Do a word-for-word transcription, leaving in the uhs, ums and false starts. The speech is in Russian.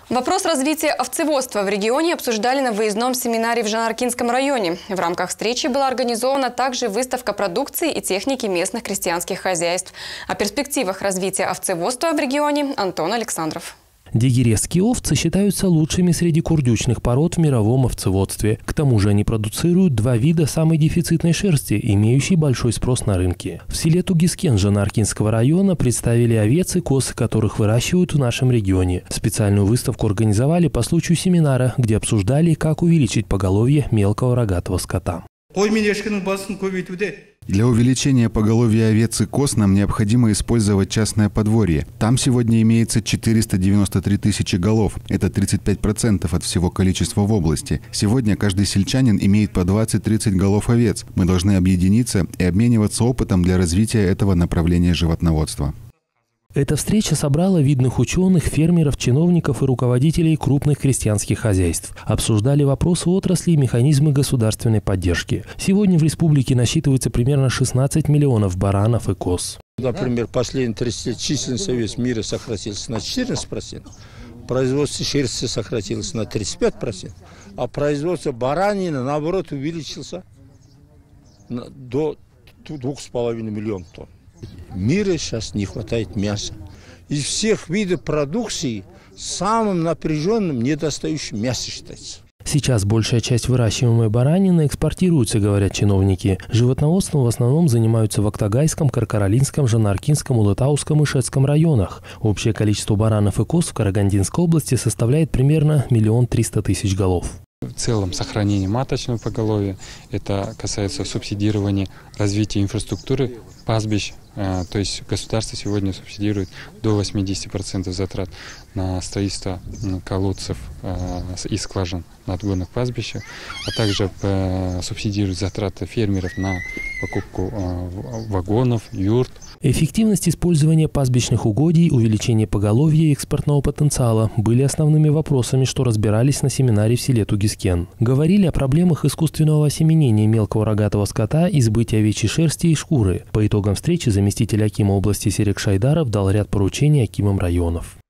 Вопрос развития овцеводства в регионе обсуждали на выездном семинаре в Жанаркинском районе. В рамках встречи была организована также выставка продукции и техники местных крестьянских хозяйств. О перспективах развития овцеводства в регионе Антон Александров. Дегересские овцы считаются лучшими среди курдючных пород в мировом овцеводстве. К тому же они продуцируют два вида самой дефицитной шерсти, имеющей большой спрос на рынке. В селе Тугискен Жанаркинского района представили овец и коз, которых выращивают в нашем регионе. Специальную выставку организовали по случаю семинара, где обсуждали, как увеличить поголовье мелкого рогатого скота. Для увеличения поголовья овец и коз нам необходимо использовать частное подворье. Там сегодня имеется четыреста девяносто три тысячи голов. Это тридцать пять процентов от всего количества в области. Сегодня каждый сельчанин имеет по двадцать-тридцать голов овец. Мы должны объединиться и обмениваться опытом для развития этого направления животноводства. Эта встреча собрала видных ученых, фермеров, чиновников и руководителей крупных крестьянских хозяйств. Обсуждали вопросы отрасли и механизмы государственной поддержки. Сегодня в республике насчитывается примерно шестнадцать миллионов баранов и коз. Например, последние тридцать лет численность овец мира сократилась на четырнадцать процентов, производство шерсти сократилось на тридцать пять процентов, а производство баранины, наоборот, увеличился до двух с половиной миллионов тонн. В мире сейчас не хватает мяса. Из всех видов продукции самым напряженным недостающим мясо считается. Сейчас большая часть выращиваемой баранины экспортируется, говорят чиновники. Животноводством в основном занимаются в Актагайском, Каркаралинском, Жанаркинском, Улытауском и Шецком районах. Общее количество баранов и коз в Карагандинской области составляет примерно миллион триста тысяч голов. В целом сохранение маточного поголовья, это касается субсидирования развития инфраструктуры пастбищ, то есть государство сегодня субсидирует до восьмидесяти процентов затрат на строительство колодцев и скважин на отгонных пастбищах, а также субсидирует затраты фермеров на покупку вагонов, юрт. Эффективность использования пастбищных угодий, увеличение поголовья и экспортного потенциала были основными вопросами, что разбирались на семинаре в селе Тугискен. Говорили о проблемах искусственного осеменения мелкого рогатого скота и сбытия овечьей шерсти и шкуры. По итогам встречи заместитель акима области Серик Шайдаров дал ряд поручений акимам районов.